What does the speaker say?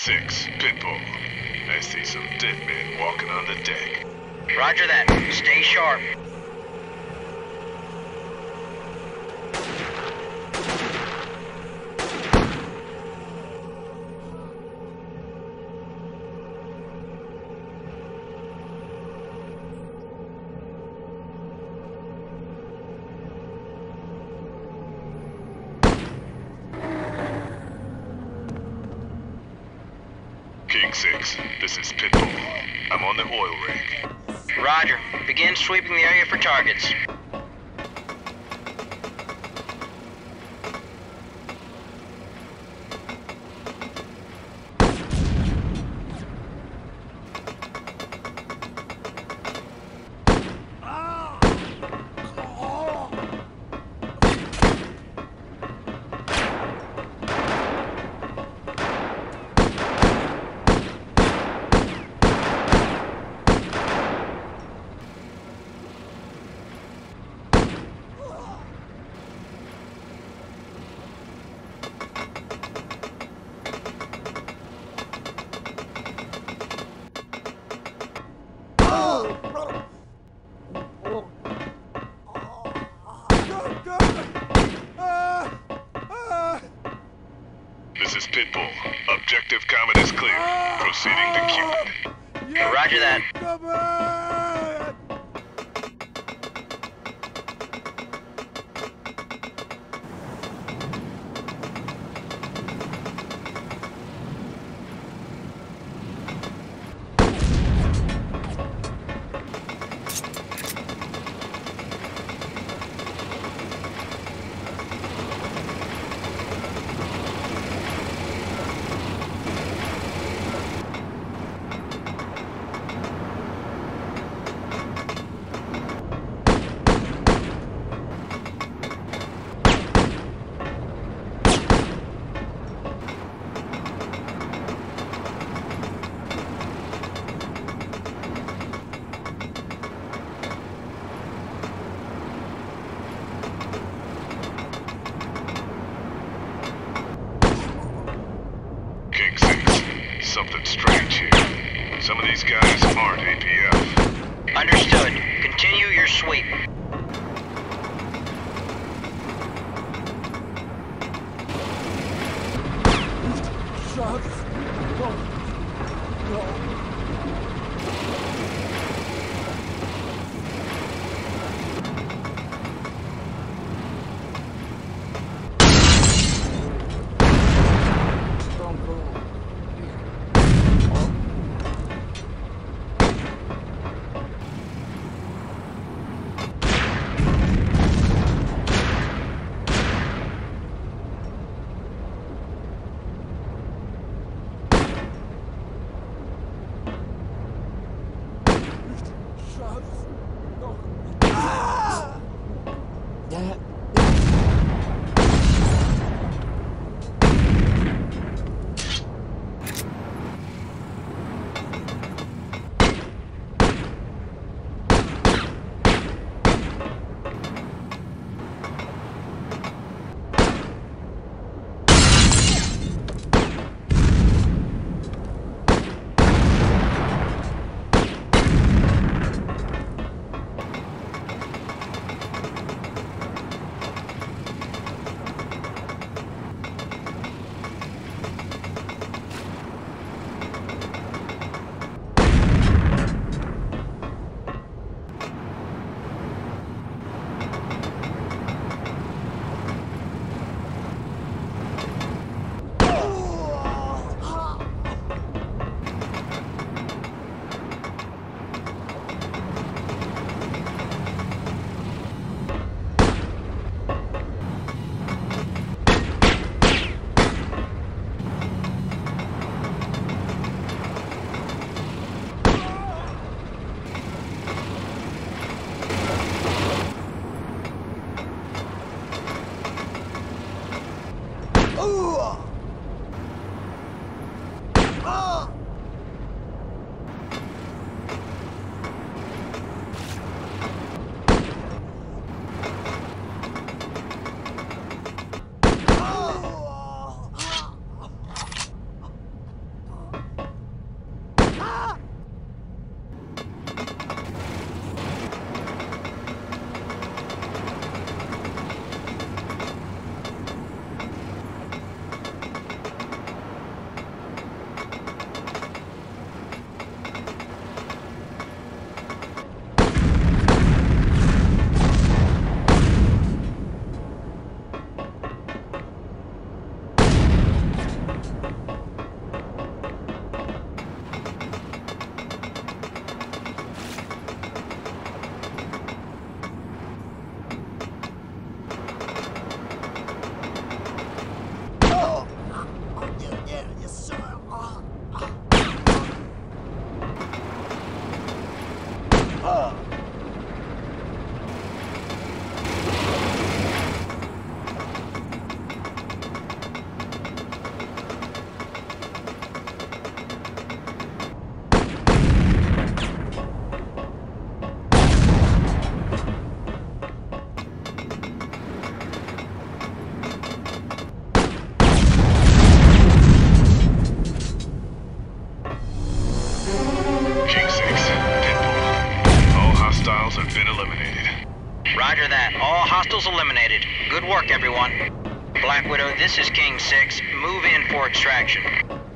6, Pitbull. I see some dead men walking on the deck. Roger that. Stay sharp. King 6, this is Pitbull. I'm on the oil rig. Roger. Begin sweeping the area for targets. This is Pitbull. Objective Comet is clear. Proceeding to Cupid. Roger that. King 6, something strange here. Some of these guys aren't APF. Understood. Continue your sweep. been eliminated. Roger that. All hostiles eliminated. Good work, everyone. Black Widow, this is King 6. Move in for extraction.